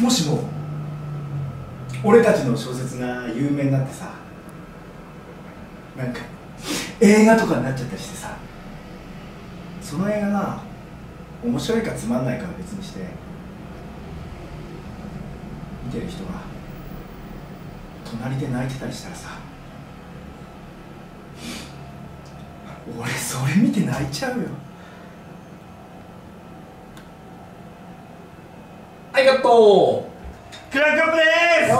もしも俺たちの小説が有名になってさ、なんか映画とかになっちゃったりしてさ、その映画が面白いかつまんないかは別にして、見てる人が隣で泣いてたりしたらさ、俺それ見て泣いちゃうよ。 ありがとう。 クランクアップでーす。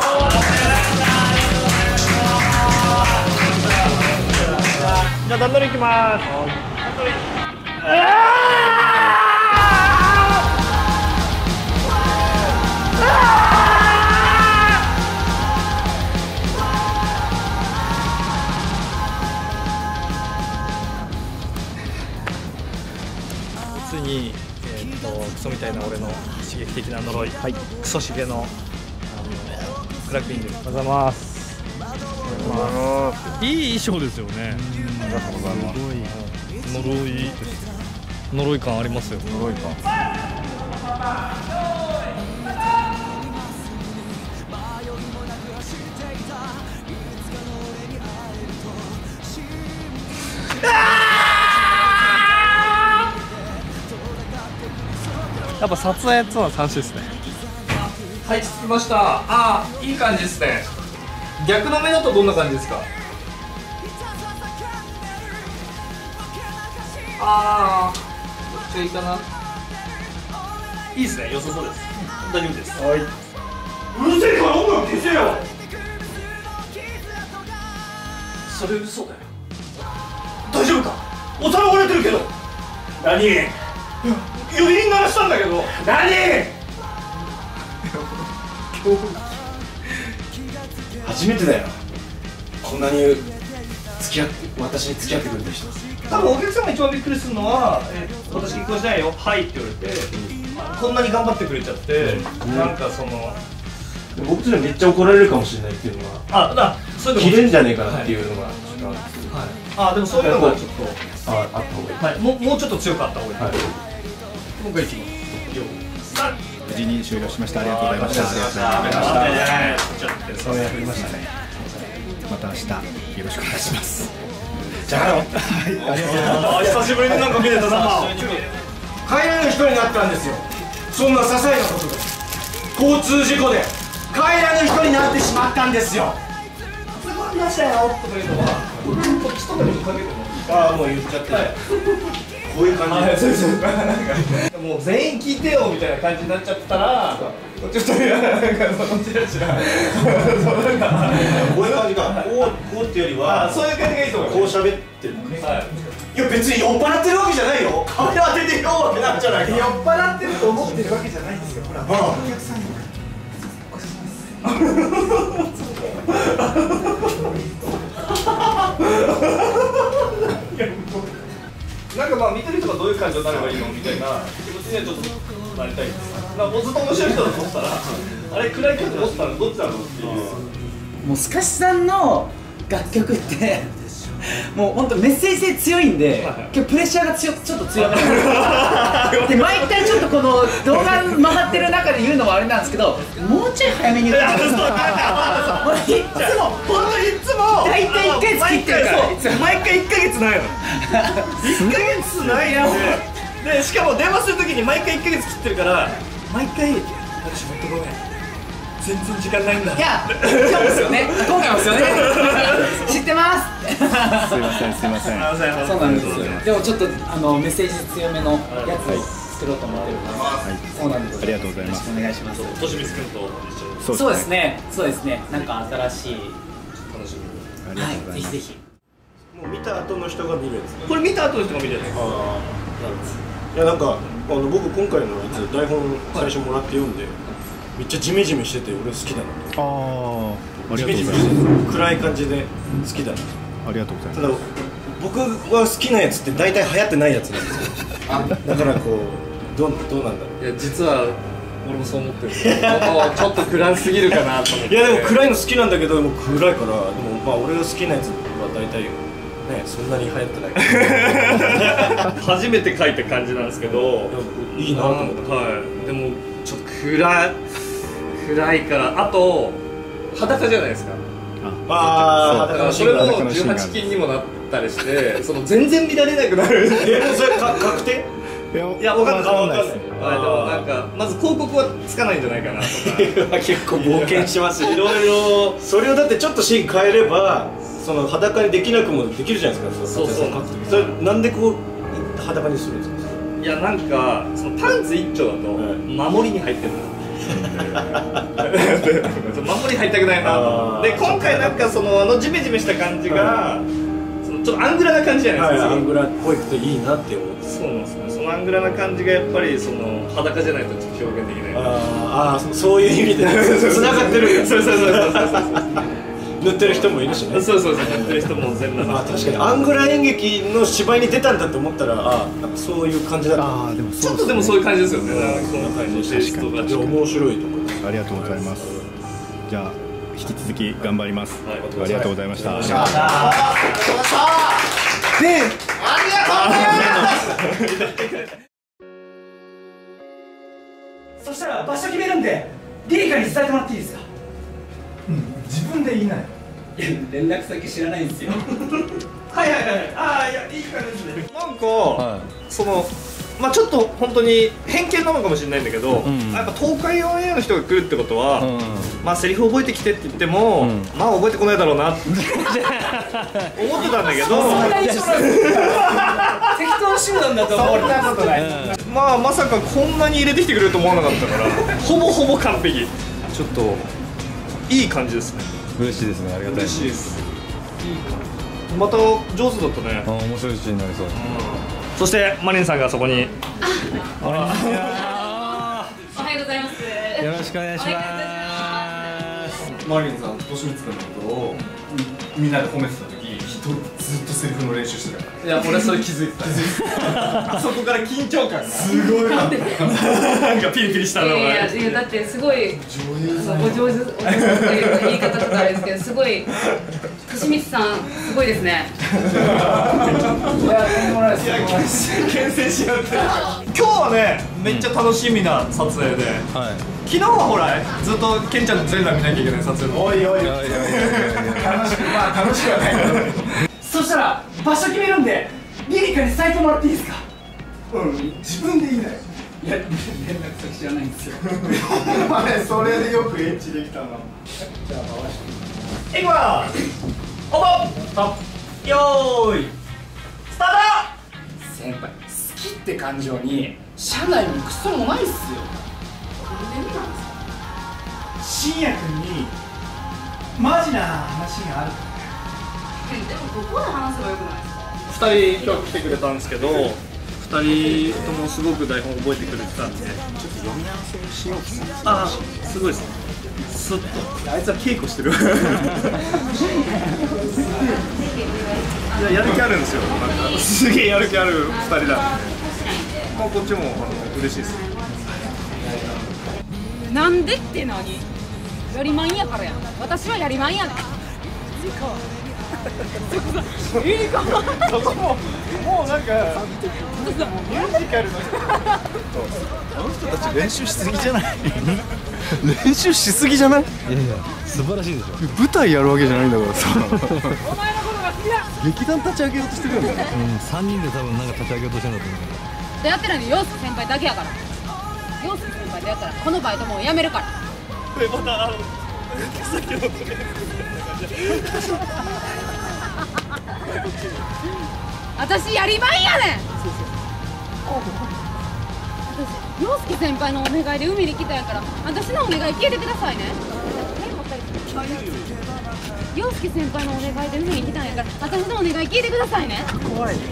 じゃあ段取りいきます。ついにクソみたいな俺の刺激的な呪い、はい、クソしげのクラックイング。おはようございます。いい衣装ですよね。ありがとうございます。呪い感ありますよ。呪い感。やっぱ撮影っていうのは楽しいですね。はい、着きました。ああ、いい感じですね。逆の目だとどんな感じですか？ああ、こっちがいいかな。いいですね、良さそうです。大丈夫です。はい。うるせえから音楽消せよ。それ嘘だよ。大丈夫か？お皿割れてるけど。何？余韻鳴らしたんだけど。何？ 初めてだよ、こんなに私に付き合ってくれた人。 多分お客様が一番びっくりするのは「私結婚しないよ」「はい」って言われて、こんなに頑張ってくれちゃって、なんかその僕とにはめっちゃ怒られるかもしれないっていうのは、 そういうの切れんじゃねえかなっていうのがちょっとあるんですけど、 でもそういうのがちょっとあった方がいい。 もうちょっと強かった方がいい。僕がいきます。 無事に終了しました。ありがとうございました。そうやりましたね。また明日よろしくお願いします。じゃあ、はい、ありがとうございます。 久しぶりになんか見れたな。 帰れる人になったんですよ。そんな些細なことで、交通事故で帰らぬ人になってしまったんですよ。 すごいましたよとかいうのは、こっちとかにもかけても。 ああ、もう言っちゃって、こういう感じで。 そうもう全員聞いてよみたいな感じになっちゃったら、ちょっとなんかそのチラチラこういう感じか。こうっていうよりは、 そういう感じがいいと思う。 こう喋ってる。 いや別に酔っ払ってるわけじゃないよ。カメラ当てて酔うわけなんじゃないか。酔っ払ってると思ってるわけじゃないんですよ。ほら、お客さんになんかまあ見てる人がどういう感情になればいいのみたいな気持ちにはちょっとなりたいです。もうずっと面白い人だと思ったら、あれ暗い感じ思ったらどっちだろうっていう。 もうスカシさんの楽曲ってもう本当メッセージ性強いんで、今日プレッシャーがちょっと強めなんですで、毎回ちょっとこの動画回ってる中で言うのもあれなんですけど、もうちょい早めに言ってください。いつも大体1ヶ月切ってるから、 毎回1ヶ月ないの。1ヶ月ないよ。でしかも電話するときに毎回1ヶ月切ってるから、毎回私本当ごめん、全然時間ないんだ。 いや、今日ですよね。今回もですよね。知ってます。 すいません、すいません。 そうなんですよ。でもちょっとメッセージ強めのやつを作ろうと思ってるから。そうなんです。 ありがとうございます。 お願いします。 としみつくんと一緒に。 そうですね。そうですね。なんか新しい。 楽しみ。 はい。ぜひぜひ。 もう見た後の人が見るやつ。 これ見た後の人が見るやつ。 いや、なんか僕今回のやつ台本最初もらって読んで、めっちゃジメジメしてて俺好きだなと。 ああ、 ジメジメしてて暗い感じで好きだな。 ありがとうございます。 ただ僕は好きなやつって大体流行ってないやつなんですよ。だからこうどうなんだろう。 いや実は俺もそう思ってる。ちょっと暗すぎるかなと思って。 いやでも暗いの好きなんだけど、でも暗いから、でもまあ俺が好きなやつは大体ね、そんなに流行ってない初めて書いた感じなんですけど、 いいなと思って。 はい。でもちょっと暗いから。あと裸じゃないですか。 ああ、 だからそれも18禁にもなったりしてその全然見られなくなる。 それ確定？ いや、分かんないです。でもなんかまず広告はつかないんじゃないかなとか。 結構冒険しますね。 いろいろそれをだってちょっとシーン変えればその裸にできなくもできるじゃないですか。 そうそれなんでこう裸にするんですか？ いや、なんかそのパンツ一丁だと守りに入ってる守り入りたくないなと。で今回なんかそのジメジメした感じがそのちょっとアングラな感じじゃないですか。 アングラっぽいといいなって思って。 そうなんですね。そのアングラな感じがやっぱりその裸じゃないとちょっと表現できない。 ああ、そういう意味で繋がってる。 そう塗ってる人もいるしね。 そう塗ってる人も全部。 確かにアングラ演劇の芝居に出たんだって思ったら、なんかそういう感じだった。 ちょっとでもそういう感じですよね。そんな感じ。テイストが面白いと思います。 ありがとうございます。じゃあ引き続き頑張ります。ありがとうございました。 そしたら場所決めるんでリリカに伝えてもらっていいですか？ 自分で言いなよ。 いや、連絡先知らないんですよ。 はい。ああ、いや、いい感じで。なんかそのまあちょっと本当に偏見なのかもしれないんだけど、やっぱ東海オンエアの人が来るってことは、まあセリフ覚えてきてって言っても、まあ覚えてこないだろうなって思ってたんだけど、 適当集団だと思われたことない。 まあまさかこんなに入れてきてくれると思わなかったから、ほぼ完璧。ちょっといい感じですね。 嬉しいですね。ありがたい。 嬉しいです。いい感じ。また上手だったね。 面白いシーンになりそう。 そしてマリンさんがそこに。 おはようございます。 よろしくお願いします。 マリンさん、利光君のことをみんなで褒めてた時、一人ずっとセリフの練習してたから。 いや、俺それ気づいてた。あそこから緊張感がすごいな。 なんかピリピリしたのが。 いやだってすごいお上手っていう言い方とかあれですけど、すごい利光さんすごいですね。 いや、とんでもないです。 牽制し合って。今日はね、めっちゃ楽しみな撮影で。昨日はほらずっとケンちゃんの全裸見なきゃいけない撮影。 おい楽しくはない。 そしたら場所決めるんでリリカに伝えてもらっていいですか？ 自分で言いなよ。 いや、連絡先知らないんですよ。 お前それでよくエッチできたな。じゃあ回していきます。オープン。よーいスタート。 先輩、好きって感情に社内もクソもないっすよ。 信也君にマジな話がある。 でもここで話せばよくないですか？ 2人今日来てくれたんですけど、2人ともすごく台本覚えてくれてたんで、ちょっと読み合わせしようかな。すごいですね。スッとあいつは稽古してる。いや、やる気あるんですよ。なんかすげえやる気ある2人だ。まあこっちも嬉しいです。 なんでって何？やりまんやからやん。私はやりまんやねん。いいか。 そこもうなんかミュージカルのあの人たち練習しすぎじゃない？練習しすぎじゃない？いや素晴らしいでしょ。舞台やるわけじゃないんだからさ。 お前のことが好きだ。 劇団立ち上げようとしてるんだよ。3人で多分なんか立ち上げようとしてるんだと思うけど。 出会ってないの陽介先輩だけやから。陽介先輩出会ったらこのバイトもう辞めるから。 またさっきの私やりまんやねん。私陽介先輩のお願いで海に来たんやから、私のお願い聞いてくださいね。陽介先輩のお願いで海に来たんやから、私のお願い聞いてくださいね。 怖い。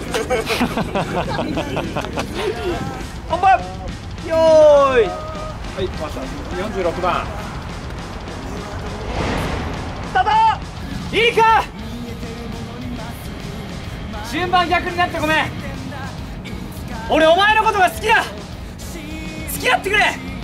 本番。よーい。はい、来ました。46番。スタート。いいか。順番逆になってごめん。俺お前のことが好きだ。付き合ってくれ。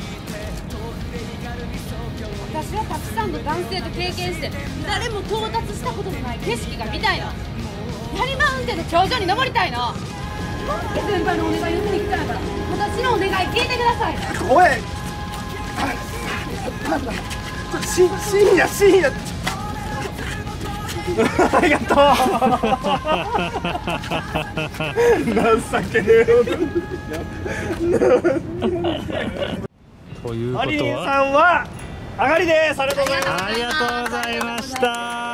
私はたくさんの男性と経験して誰も到達したことのない景色が見たいの。槍マウンテンの頂上に登りたいの。陽介先輩のお願いを受けに来たんだから、私のお願い聞いてくださいね。 おい。 深夜ありがとう情けねえよということはマリンさんは上がりです。ありがとうございます。 ありがとうございました。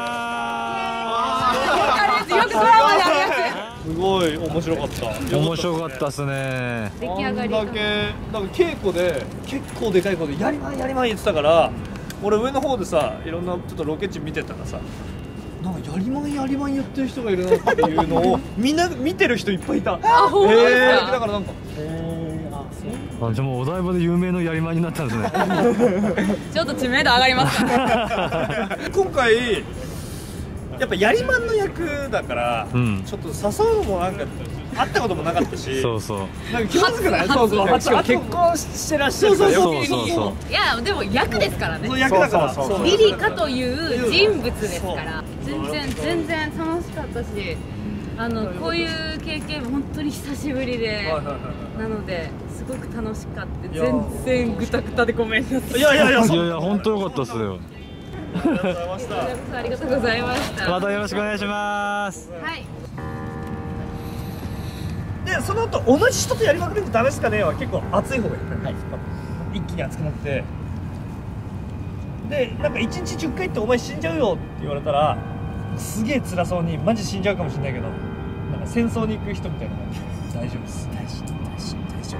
よくドラマであるやすごい面白かった。 面白かったですね。 つ。出来上がりだけなんか稽古で結構でかい声でやりまん言ってたから、俺上の方でさいろんなちょっとロケ地見てたらさ、なんかやりまん言ってる人がいるなっていうのをみんな見てる人いっぱいいた。 あ、ほんまですか。 だからなんかあ、じゃあもうお台場で有名のやりまんになったんですね。 ちょっと知名度上がりましたね。 今回やっぱやりまんの役だから、ちょっと誘うのもなんか会ったこともなかったし、 そうそう。 なんか気まずくない？そうそう。しかも結婚してらっしゃるから余計に。 いやでも役ですからね。 役だから。 リリカという人物ですから。全然楽しかったし、こういう経験本当に久しぶりで、なのですごく楽しかった。全然グタグタでごめんなさい。 いや本当良かったっすよ。 ありがとうございました。 またよろしくお願いします。 はい。 でその後同じ人とやりまくるとダメですかねは結構熱い方がいい、はい、一気に熱くなってでなんか1日10回ってお前死んじゃうよって言われたらすげえ辛そうにマジ死んじゃうかもしれないけどなんか戦争に行く人みたいな感じ大丈夫です大丈夫です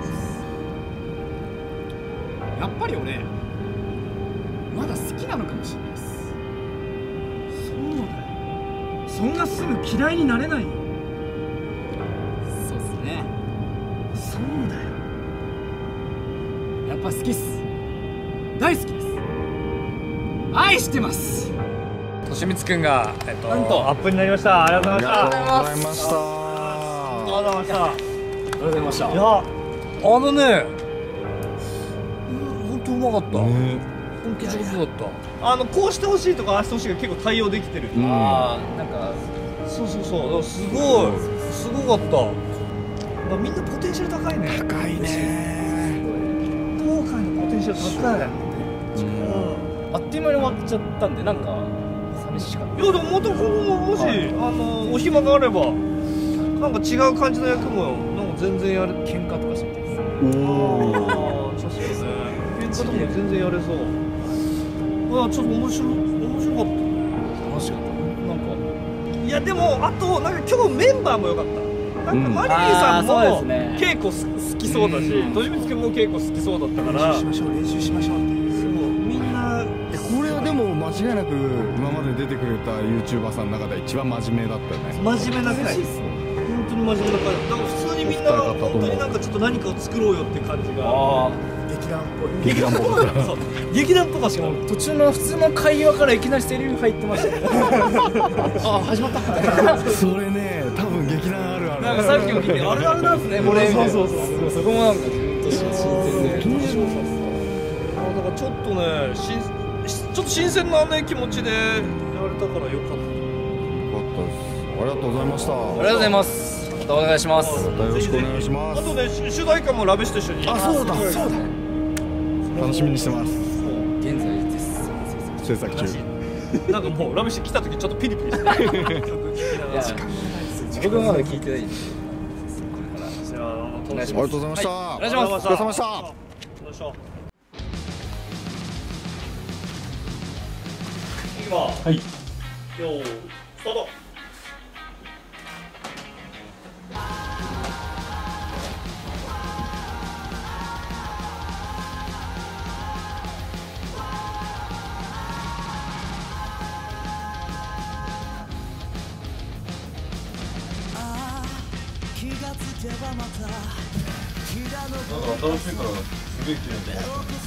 やっぱり俺まだ好きなのかもしれないです。そうだよ、そんなすぐ嫌いになれないよ。そうっすね。そうだよ、やっぱ好きっす。大好きです。愛してます。 としみつくんがなんとアップになりました。ありがとうございました。 ありがとうございました。 ありがとうございました。 ありがとうございました。 いや本当うまかった。本当上手だった。こうしてほしいとかああしてほしいが結構対応できてる。 ああ、なんかそうすごかった。みんなポテンシャル高いね。 高いね。 東海のポテンシャル高い。 あっという間に終わっちゃったんでなんか寂しかった。 いやでもまた今後もし、お暇があればなんか違う感じの役もなんか全然やる。 喧嘩とかしてみたいです。 確かにね。喧嘩とかも全然やれそう。いやちょっと面白かった。 楽しかった。なんかいやでもあとなんか今日メンバーも良かった。なんかマリリーさんも稽古好きそうだし、としみつくんも稽古好きそうだったから。練習しましょうって。みんなこれはでも間違いなく今まで出てくれた YouTuber さんの中で一番真面目だったよね。 真面目な回。本当に真面目な回。だから普通にみんな本当になんかちょっと何かを作ろうよって感じが。 劇団っぽい。 そう劇団とかしかも途中の普通の会話からいきなりセリフ入ってましたね。あ、始まった。 それね、多分劇団あるある。 なんかさっきも聞いてあれなんですね。これそうそこもなんかずっと新鮮で。 だからちょっとねちょっと新鮮なね気持ちでやれたからよかった。 よかったです。ありがとうございました。 ありがとうございます。またお願いします。 またよろしくお願いします。 あとね主題歌もラベシと一緒に。 あ、そうだ。楽しみにしてます。 現在です。 制作中。 なんかもうラベシ来た時ちょっとピリピリして。曲聴きながら。 僕もまだ聞いてないんで。 じゃあお願いします。 ありがとうございました。 お願いします。 お疲れ様でした。 いきます。はい。よー、スタート。 なんか新しいからすげえ綺麗だね。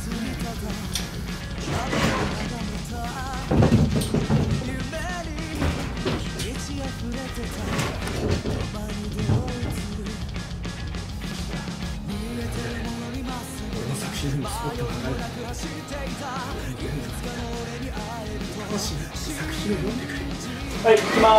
はい、行きます。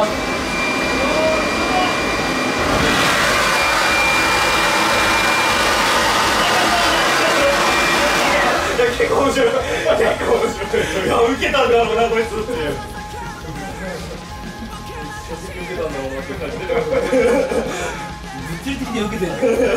結構面白い。結構面白い。 いや受けたんだろうなこいつっていう。受けたんだろうなって感じで物理的に受けて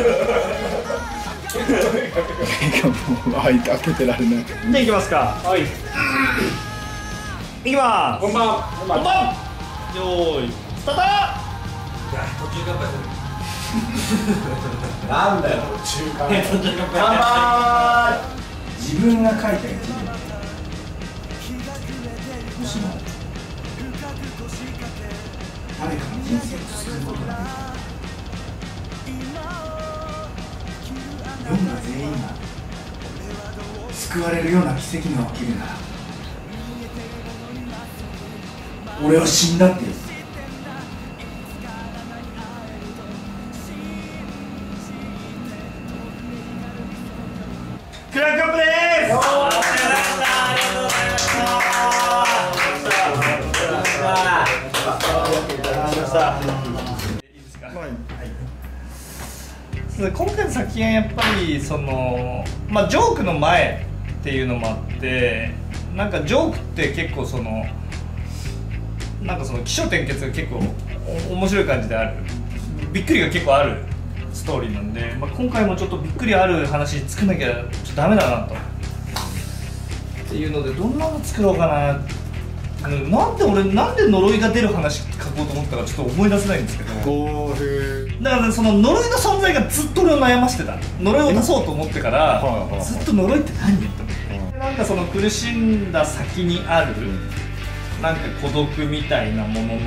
る。 もう開けてられない。 じゃあ行きますか。はい。行きます。本番。よーいスタート。いや途中乾杯する。 なんだよ途中乾杯。自分が書いたやつでもしも誰かの人生を救うことができる、世が全員が救われるような奇跡が起きるなら俺は死んだって言う。 クランクアップです。今回の作品はやっぱりその、まあ、ジョークの前っていうのもあって、なんかジョークって結構そのなんかその起承転結が結構面白い感じである、びっくりが結構あるストーリーなんで、まあ、今回もちょっとびっくりある話作んなきゃちょっとダメだなとっていうので、どんなの作ろうかな。なんで呪いが出る話書こうと思ったかちょっと思い出せないんですけど、だからその呪いの存在がずっと俺を悩ましてた。呪いを出そうと思ってからずっと呪いって何って思って、なんかその苦しんだ先にあるなんか孤独みたいなものの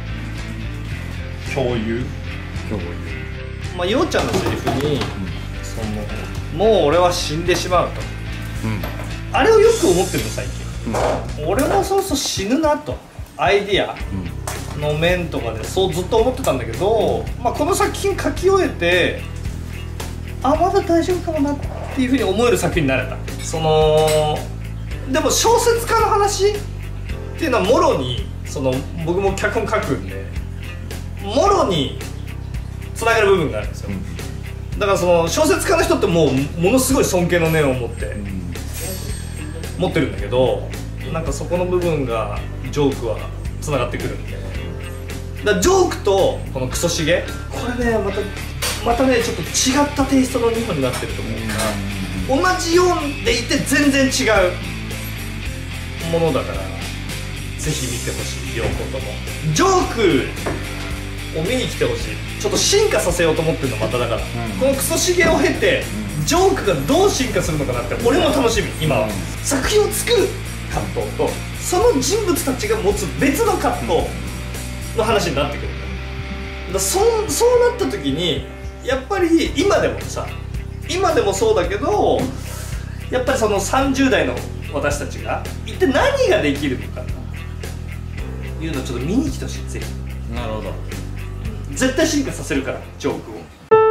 共有、まあようちゃんのセリフに、そのもう俺は死んでしまうと、あれをよく思ってるの最近。俺もそうそう死ぬなとアイディアの面とかでそうずっと思ってたんだけど、まあ、この作品書き終えてまだ大丈夫かもなっていうふうに思える作品になれた。そのでも小説家の話っていうのはもろにその僕も脚本書くんでもろにつながる部分があるんですよ。だからその小説家の人ってもうものすごい尊敬の念を持って持ってるんだけど、なんかそこの部分がジョークはつながってくるんで、だからジョークとこのクソシゲ、これねまたねちょっと違ったテイストの2本になってると思うから、同じ読んでいて全然違うものだからぜひ見てほしい。両方ともジョークを見に来てほしい。ちょっと進化させようと思ってるのまただから、このクソシゲを経てジョークがどう進化するのかなって俺も楽しみ。今は作品を作る葛藤とその人物たちが持つ別の葛藤の話になってくるから、そうなった時にやっぱり今でもそうだけど、やっぱりその30代の私たちが一体何ができるのかというのをちょっと見に来てほしい。ぜひ。なるほど。絶対進化させるからジョークを。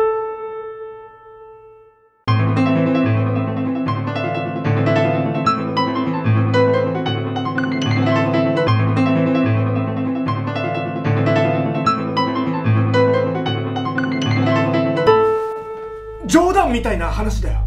冗談みたいな話だよ。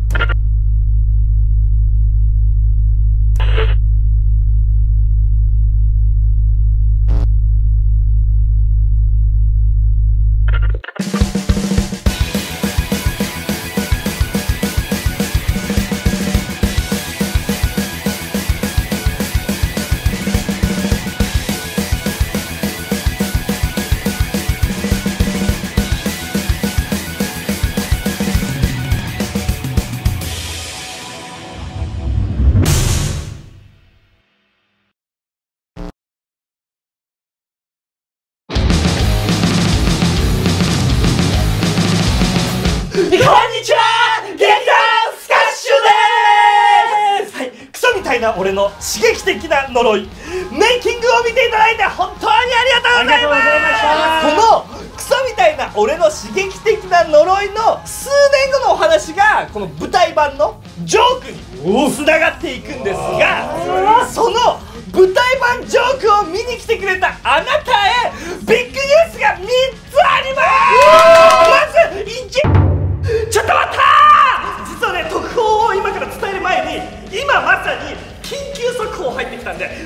こんにちは、劇団スカッシュでーす。はい、クソみたいな俺の刺激的な呪いメイキングを見ていただいて本当にありがとうございます。このクソみたいな俺の刺激的な呪いの数年後のお話がこの舞台版のジョークにつながっていくんですが、その舞台版ジョークを見に来てくれたあなたへビッグニュースが3つあります。まずちょっと待ったー。実はね、特報を今から伝える前に今まさに緊急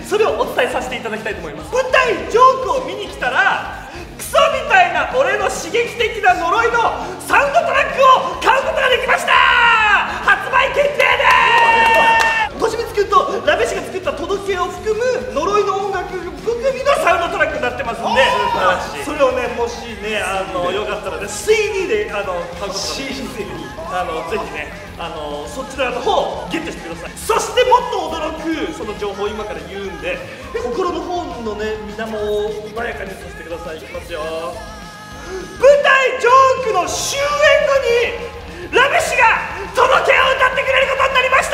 それをお伝えさせていただきたいと思います。舞台ジョークを見に来たらクソみたいな俺の刺激的な呪いのサウンドトラックを買うことができました。発売決定でーす。としみつくんとラベシが作った届けを含む呪いの音楽含みのサウンドトラックになってますんで、それをね、もしね、よかったらね CD で買うことができます。ぜひね、そちらの方ゲットしてください。そしてもっと驚くその情報を今から言うんで、心の方のね水面を穏やかにさせてください。いきますよ。舞台ジョークの終演後にラベシが届けを歌ってくれることになりました。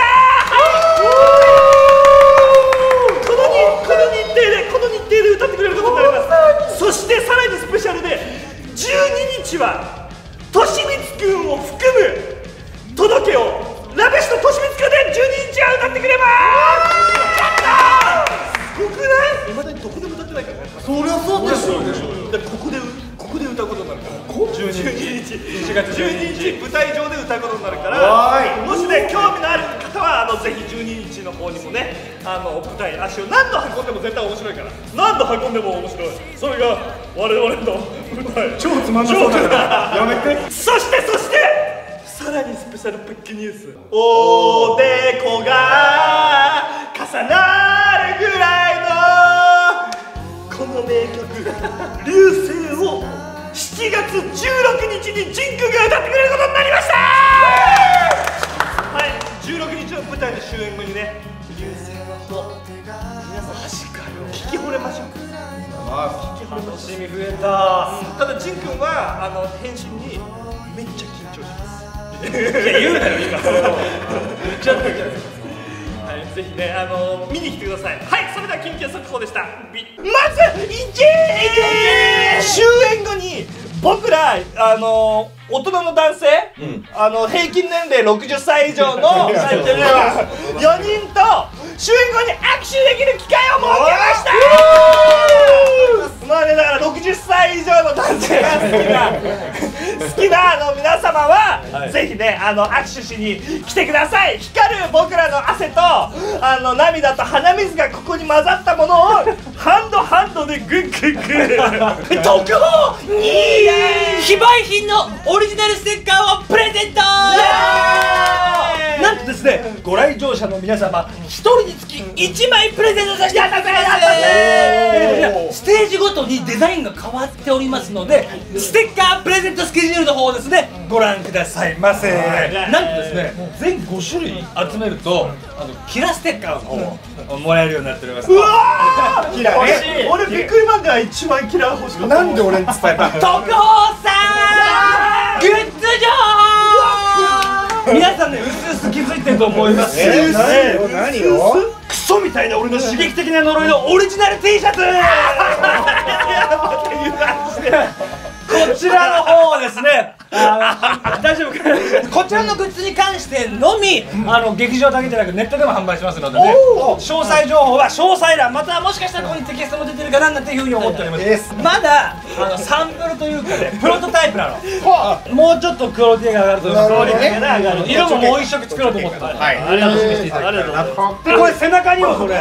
この日程で歌ってくれることになります。そしてさらにスペシャルで12日はとしみつくんを含む届けをラベシととしみつくんで12日は歌ってくれます。やったー、すごくない？今までどこでも歌ってないからね。そりゃそうでしょ。ここで歌うことになるから12日1月12日舞台上で歌うことになるから、もしね興味のある方はぜひ12日の方にもね舞台足を何度運んでも絶対面白いから、何度運んでも面白い。それが我々の舞台。超つまんなそうだからやめて。そしてさらにスペシャルブックニュース、おでこが重なるぐらいのこの名曲流星を7月16日にジンくんが歌ってくれることになりました。はい、16日の舞台の終演後にね、流星の方皆さん聞き惚れましょう。楽しみ増えた。ただジンくんは返信にめっちゃ緊張します。いや言うなよ今。言っちゃったじゃないですか。はい、ぜひね見に来てください。はい、それでは緊急速報でした。まず終演後に僕ら大人の男性、平均年齢60歳以上の4人と終演後に握手できる機会を設けました。まあね、だから60歳以上の男性が好きな皆様は、ぜひね握手しに来てください。光る僕らの汗と涙と鼻水がここに混ざったものをハンドでグッグッグ特報に非売品のオリジナルステッカーをプレゼント。 なんとですね、ご来場者の皆様1人につき1枚プレゼントさせていただきます。 ステージごとにデザインが変わっておりますので、ステッカープレゼントスケジュールの方をですねご覧くださいませ。なんとですね、全5種類集めるとキラステッカーの方をもらえるようになっております。うわー、キラね。俺ビックリマンが一番キラ欲しかった。なんで俺に伝えた？特報さーんグッズ情報。皆さんね、うすうす気づいてると思います。 何よ？クソみたいな俺の刺激的な呪いのオリジナル T シャツ。こちらの方はですね、大丈夫かな。こちらのグッズに関してのみ劇場だけじゃなくネットでも販売しますのでね、詳細情報は詳細欄、またはもしかしたらここにテキストも出てるかななんていうふうに思っております。まだサンプルというかね、プロトタイプなの。もうちょっとクオリティが上がると思います。色ももう一色作ろうと思ってます。楽しみにしていただきたいと思います。でこれ背中にもこれ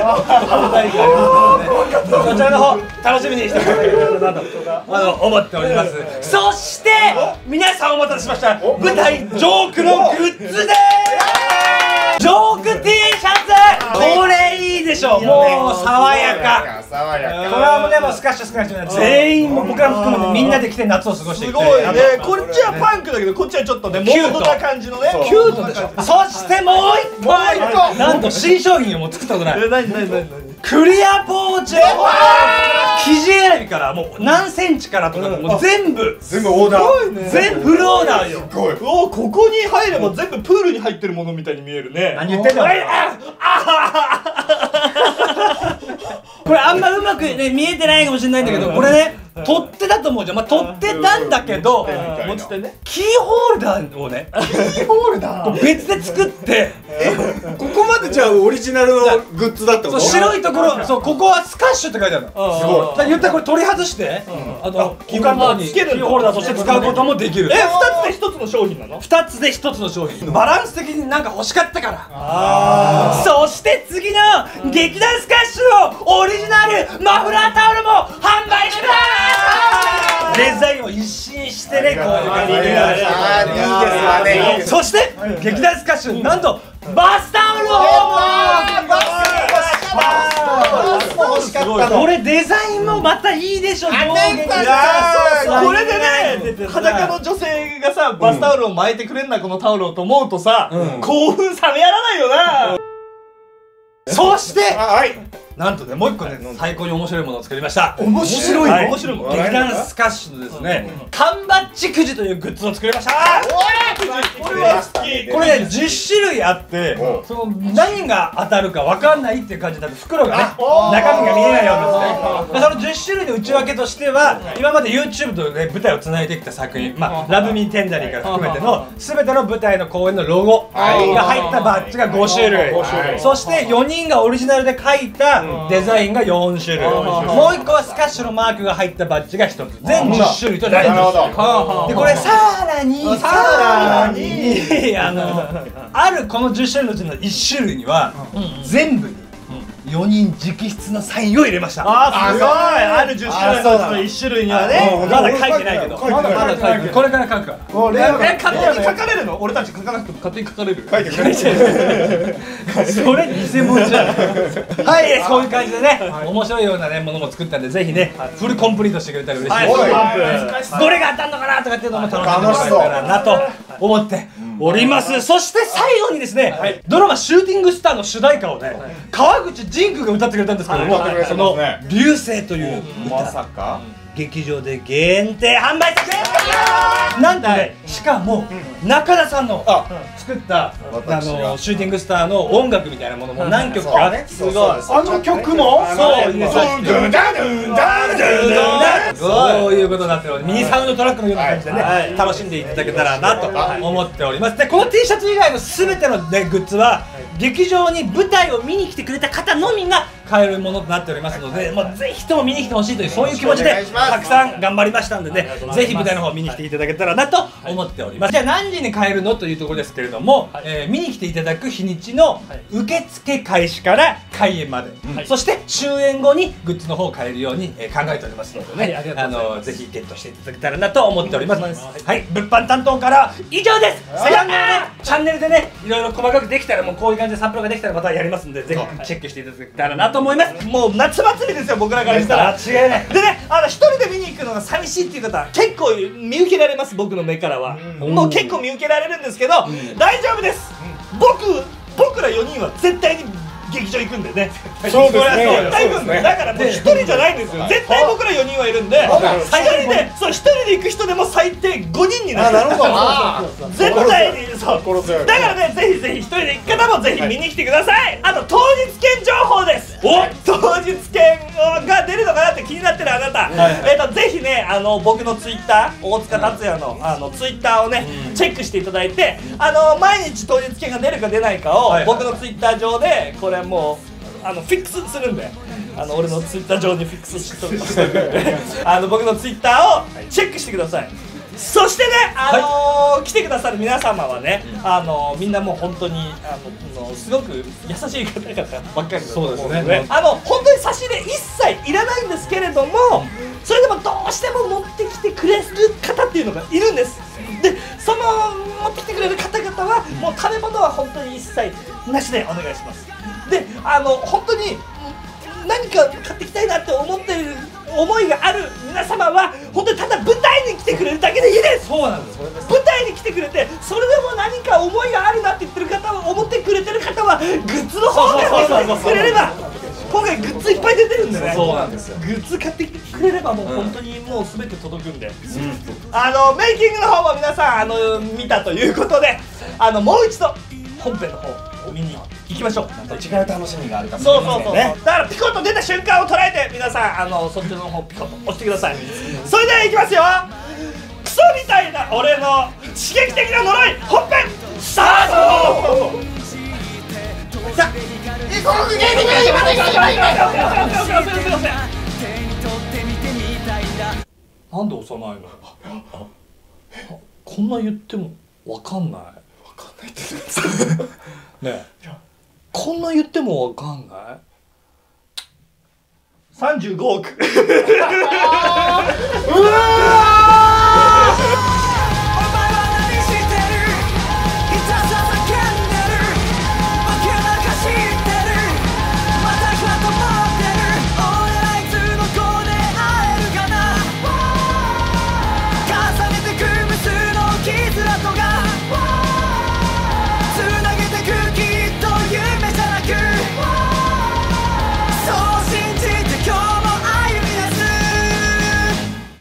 こちらの方楽しみにしていただければなと思っております。そして皆さんお待たせしました、舞台ジョークのグッズでーす。ジョーク T シャツ、これいいでしょ。もう爽やか。これはもうね、もうスカッシュスカッシュな全員も僕ら含めてみんなで来て夏を過ごしていきたい。すごいね。こっちはパンクだけどこっちはちょっとねモードな感じのね。キュートでしょ。そしてもう一個なんと新商品をもう作ったことない。何クリアポーチ。生地選びからもう何センチからとかもう全部オーダー、全部フルオーダーよ。ここに入れば全部プールに入ってるものみたいに見えるね。何言ってんだこれあんまうまくね見えてないかもしれないんだけど、これね取っ手だと思うじゃん。まあ取っ手なんだけど、キーホルダーをね、キーホルダー別で作って、 ここまでじゃあオリジナルのグッズだったの？ 白いところ、そうここはスカッシュって書いてあるの。すごい。言ったらこれ取り外して他のにキーホルダーとして使うこともできる。2つで1つの商品なの？2つで1つの商品。バランス的になんか欲しかったから。そして次の劇団スカッシュのオリジナルマフラータオルも販売します。デザインを一新してね、こういう感じでいいです。そして劇団スカッシュ、なんとバスタオルをこれデザインもまたいいでしょ。これでね、裸の女性がさバスタオルを巻いてくれんな、このタオルをと思うとさ、興奮冷めやらないよな。そしてなんとね、もう一個ね、最高に面白いものを作りました。面白いの？面白いもの。劇団スカッシュのですね、缶バッジくじというグッズを作りました。これは好き。これね、10種類あって、その何が当たるか分かんないっていう感じだと袋がね、中身が見えないようですね。その10種類の内訳としては、今まで YouTube とね、舞台をつないできた作品、ラブミーテンダリーから含めての全ての舞台の公演のロゴが入ったバッジが5種類。そして4人がオリジナルで書いたデザインが4種類、もう1個はスカッシュのマークが入ったバッジが1つ、全10種類となります。でこれさらにあるこの10種類のうちの1種類には全部に4人直筆のサインを入れました。すごい。ある10種類のうちの1種類にはね、まだ書いてないけど、まだ書いてこれから書くから。勝手に書かれるの？俺たち書かなくても勝手に書かれる？書いてそれ偽物じゃん。はい、そういう感じでね、面白いようなねものも作ったんで、ぜひねフルコンプリートしてくれたら嬉しいです。どれが当たんのかなとかっていうのも楽しんでもらえたらなと思っております。そして最後にですね、ドラマ「シューティングスター」の主題歌をね、川口仁君が歌ってくれたんですけど、その「流星」という歌、劇場で限定販売させていただきます。なんとね、しかも中田さんの作ったシューティングスターの音楽みたいなものも何曲か、すごい、あの曲もそうそういうことになってるので、ミニサウンドトラックのような感じでね、楽しんでいただけたらなと思っております。でこの T シャツ以外の全てのグッズは劇場に舞台を見に来てくれた方のみが買えるものとなっておりますので、ぜひとも見に来てほしいという、そういう気持ちでたくさん頑張りましたんでね、ぜひ舞台の方見に来ていただけたらなと思っております。じゃあ何時に買えるのというところですけれども、見に来ていただく日にちの受付開始から開演まで、そして終演後にグッズの方を買えるように考えておりますのでね、ぜひゲットしていただけたらなと思っております。はい、物販担当から以上です。チャンネルでね、いろいろ細かくできたら、もうこういう感じでサンプルができたらまたやりますんで、ぜひチェックしていただけたらなと思います。もう夏祭りですよ、僕らからしたら。間違いない。でね、一人で見に行くのが寂しいっていう方結構見受けられます。僕の目からはもう結構見受けられるんですけど、大丈夫です。僕ら4人は絶対に劇場行くんでね。そうですね。絶対行くんで。だからもう1人じゃないんですよ。絶対僕ら4人はいるんで、1人で行く人でも最低5人になる。なるほど。絶対にそう。だからね、ぜひぜひ1人で行く方もぜひ見に来てください。あと当日券情報です。当日券が出るのかなって気になってるあなた、ぜひね、僕のツイッター、大塚達也のツイッターをねチェックしていただいて、毎日当日券が出るか出ないかを僕のツイッター上でこれもうフィックスするんで、俺のツイッター上にフィックスしておくんで僕のツイッターをチェックしてください。そしてね、来てくださる皆様はね、みんなもう本当にすごく優しい方々ばっかりだと思うので、本当に差し入れ一切いらないんですけれども、それでもどうしても持ってきてくれる方っていうのがいるんです。でその持ってきてくれる方々はもう食べ物は本当に一切なしでお願いします。で本当に何か買ってきたいなって思ってる思いがある皆様は本当にただ舞台に来てくれるだけでいいです。そうなんです。舞台に来てくれて、それでも何か思いがあるなって言ってる方は、思ってくれてる方はグッズの方から買ってくれれば、今回グッズいっぱい出てるんでね。そうなんですよ。グッズ買ってくれればもう本当にもう全て届くんで、メイキングの方も皆さん見たということで、もう一度本編の方を見に行きましょう。違う楽しみがあるかもしれませんね。だからピコッと出た瞬間を捉えて、皆さんそっちの方ピコッと押してください。それではいきますよ。クソみたいな俺の刺激的な呪い、本編スタート。さあ、なんで押さないの？こんな言ってもわかんない。わかんないってねえ、こんな言ってもわかんない。 35億。 うわ